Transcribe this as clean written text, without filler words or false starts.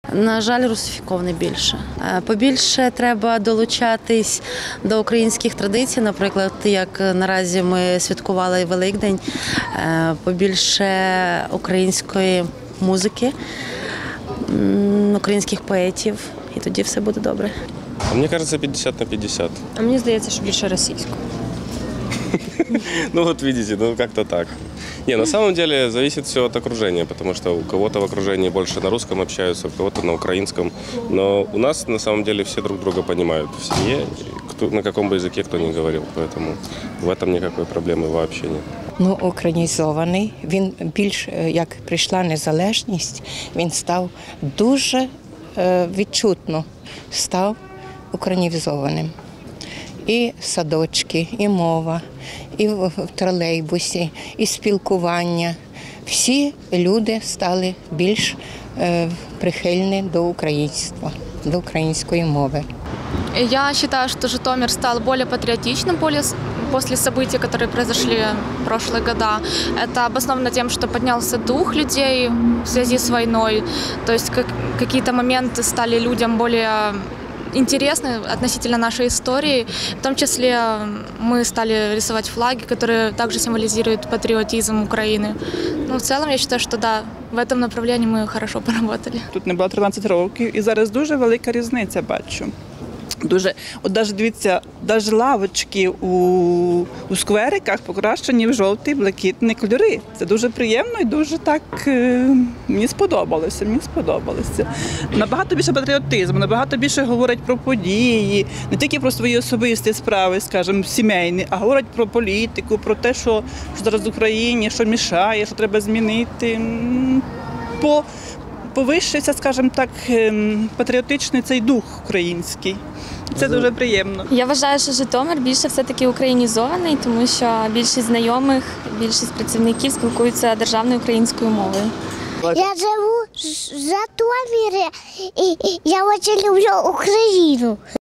На жаль, русифікований більше. Побільше треба долучатись до українських традицій, наприклад, як наразі ми святкували Великдень, побільше української музики, українських поетів, і тоді все буде добре. Мені кажется, 50/50. А мені здається, що більше російською. Ну вот видите, ну как-то так. Не, на самом деле зависит все от окружения, потому что у кого-то в окружении больше на русском общаются, у кого-то на украинском. Но у нас на самом деле все друг друга понимают в семье, на каком бы языке кто ни говорил. Поэтому в этом никакой проблемы вообще нет. Ну, українізований. Він більш, як прийшла незалежність, він став дуже відчутно став українізованим. І садочки, і мова, і в тролейбусі, і спілкування. Всі люди стали більш прихильні до українства, до української мови. Я считаю, что Житомир стал более патриотичным после событий, которые произошли в прошлые года. Это обосновано тем, что поднялся дух людей в связи с войной. То есть какие-то моменты стали людям более интересны относительно нашей истории. В том числе мы стали рисовать флаги, которые также символизируют патриотизм Украины. Но в целом я считаю, что да, в этом направлении мы хорошо поработали. Тут не було 13 років і зараз дуже велика різниця бачу. Дуже, от навіть дивіться, навіть лавочки у сквериках покращені в жовті, блакитні кольори. Це дуже приємно і дуже так мені сподобалося. Набагато більше патріотизму, набагато більше говорять про події, не тільки про свої особисті справи, скажімо, сімейні, а говорять про політику, про те, що зараз в Україні, що мішає, що треба змінити. Повищився, скажімо так, патріотичний цей дух український. Це дуже приємно. Я вважаю, що Житомир більше все-таки українізований, тому що більшість знайомих, більшість працівників спілкуються державною українською мовою. Я живу в Житомирі і я дуже люблю Україну.